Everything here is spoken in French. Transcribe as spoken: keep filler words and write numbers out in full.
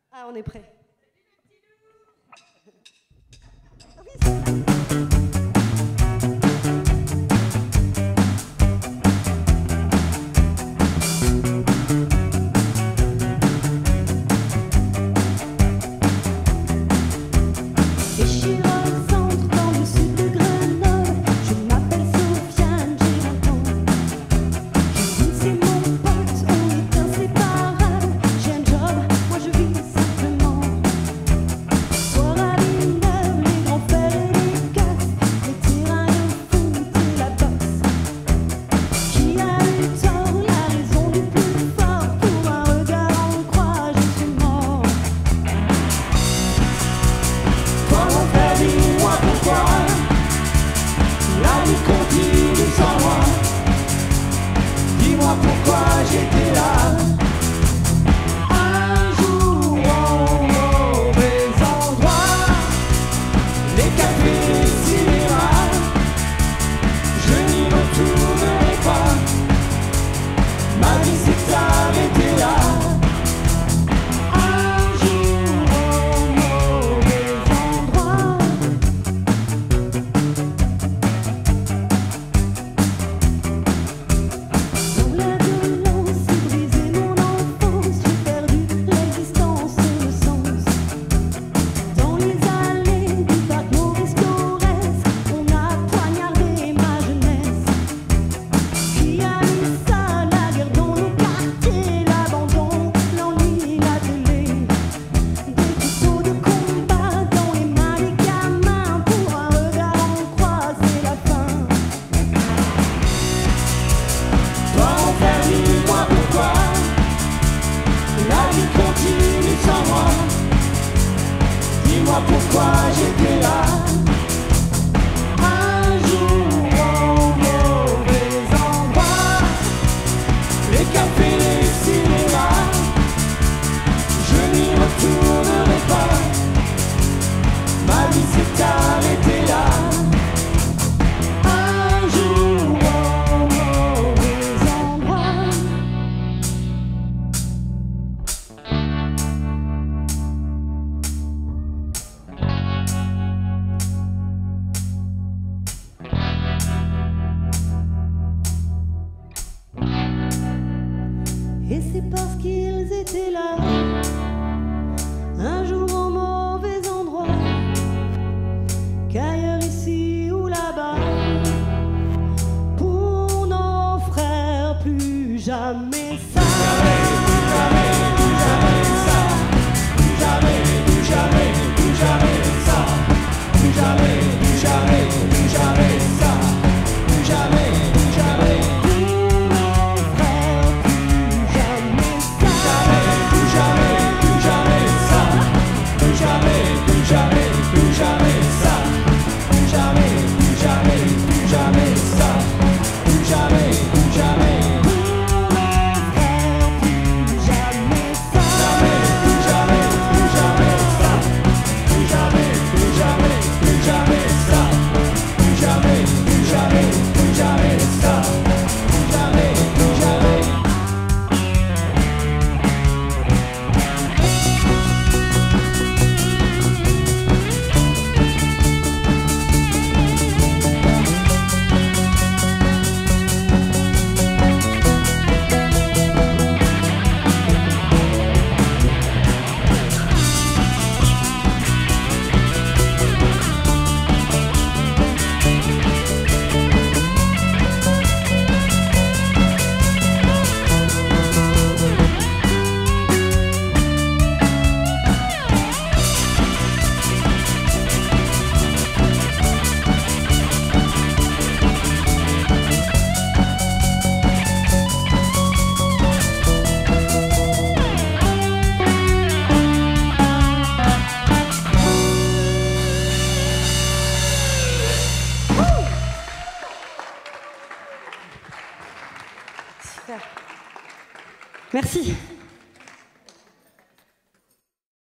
Ah, on est prêt. Pourquoi j'étais là un jour au mauvais endroit, les cafés, les cinémas, je n'y retournerai pas. Ma vie s'est arrêtée là. Un jour au mauvais endroit. Dans la violence s'est brisée mon enfance, j'ai perdu l'existence et le sens. Dans les allées du parc Maurice Jaurès, on a poignardé ma jeunesse. Qui a mis ça, la guerre dans nos quartiers, l'abandon, l'ennui, la télé. Des couteaux de combat dans les mains des gamins, pour un regard en croix, c'est la fin. Toi mon frère, dis-moi pourquoi la vie continue sans moi. Dis-moi pourquoi j'étais là un jour au mauvais endroit, les cafés, les cinémas, je n'y retournerai pas. Ma vie s'est arrêtée là. Un jour au mauvais endroit. Et c'est parce qu'ils étaient là un jour au mauvais endroit qu'ailleurs ici ou là-bas, pour nos frères, plus jamais ça. Plus jamais, plus jamais ça. Plus jamais, plus jamais, plus jamais ça. Plus jamais, plus jamais, plus jamais ça. Plus jamais, plus jamais. Pour nos frères, plus jamais ça. Plus jamais, plus jamais ça. Plus jamais, plus jamais, plus jamais ça. Plus jamais, plus jamais, plus jamais ça. Plus jamais, plus jamais. Pour nos frères, plus jamais ça. Jamais, plus jamais, plus jamais ça. Plus jamais, plus jamais, plus jamais ça. Plus jamais, plus jamais, plus jamais ça. Plus jamais, plus jamais. Super. Merci.